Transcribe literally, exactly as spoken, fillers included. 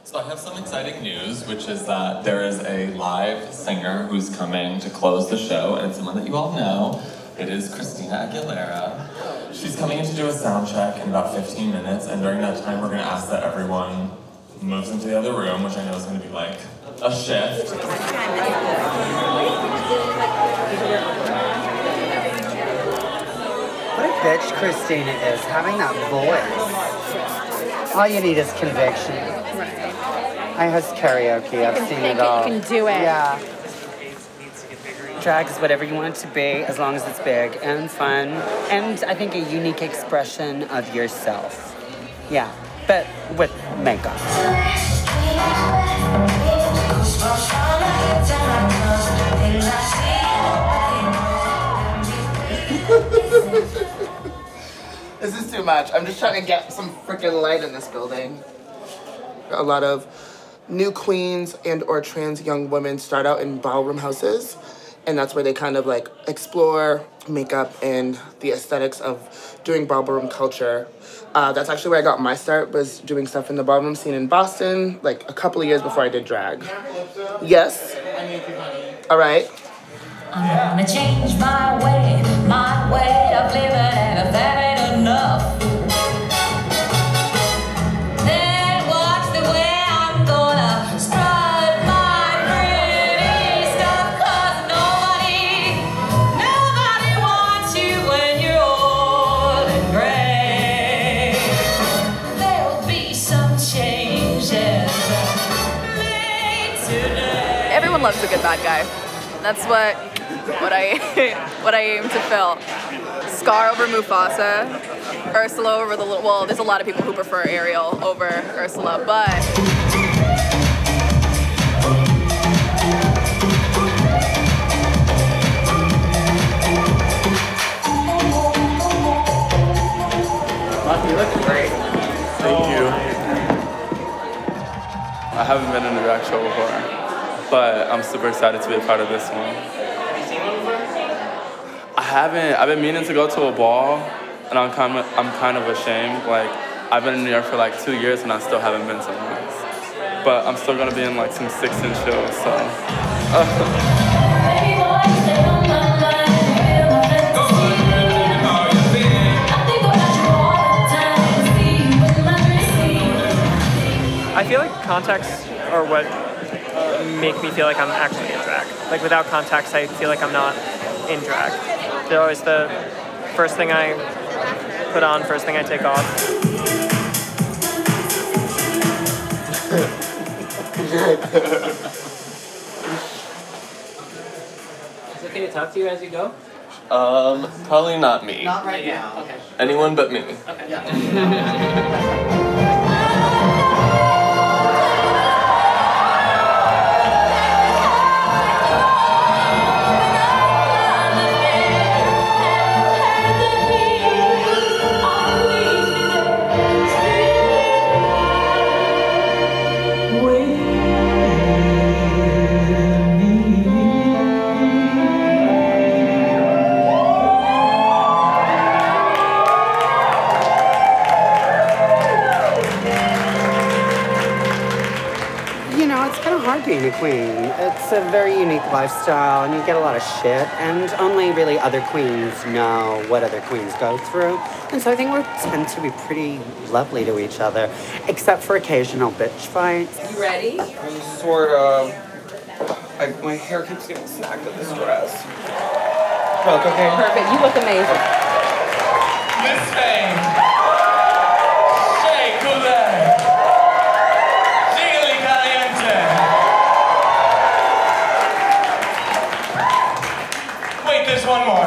So I have some exciting news, which is that there is a live singer who's coming to close the show, and it's someone that you all know. It is Christina Aguilera. She's coming in to do a sound check in about fifteen minutes, and during that time we're going to ask that everyone moves into the other room, which I know is going to be like a shift. What a bitch Christina is, having that voice. All you need is conviction. I host karaoke, I've seen it all. You can do it. Yeah. Drag is whatever you want it to be, as long as it's big and fun, and I think a unique expression of yourself. Yeah, but with makeup. This is too much. I'm just trying to get some freaking light in this building. A lot of new queens and or trans young women start out in ballroom houses, and that's where they kind of like explore makeup and the aesthetics of doing ballroom culture. Uh, that's actually where I got my start, was doing stuff in the ballroom scene in Boston, like a couple of years before I did drag. Yes? All right. I'm gonna change my way, my way of living, and if that ain't enough. Everyone loves a good bad guy. That's what what I what I aim to fill. Scar over Mufasa, Ursula over the little. Well, there's a lot of people who prefer Ariel over Ursula, but You look great. Thank you. I haven't been in a drag show before, but I'm super excited to be a part of this one. I haven't. I've been meaning to go to a ball, and I'm kind of, I'm kind of ashamed. Like, I've been in New York for like two years, and I still haven't been to one. But I'm still gonna be in like some six-inch shows, so. Uh. I feel like contacts are what make me feel like I'm actually in drag. Like without contacts, I feel like I'm not in drag. They're always the first thing I put on, first thing I take off. Is it okay to talk to you as you go? Um, probably not me. Not right now. Okay. Anyone but me. Okay. Yeah. Being a queen, it's a very unique lifestyle, and you get a lot of shit, and only really other queens know what other queens go through, and so I think we tend to be pretty lovely to each other, except for occasional bitch fights. You ready? I'm sort of. I, my hair keeps getting snagged in this dress. Look, okay. Perfect. You look amazing. Miss Fame. Shea Coulee. Giggly Caliente. Wait, there's one more.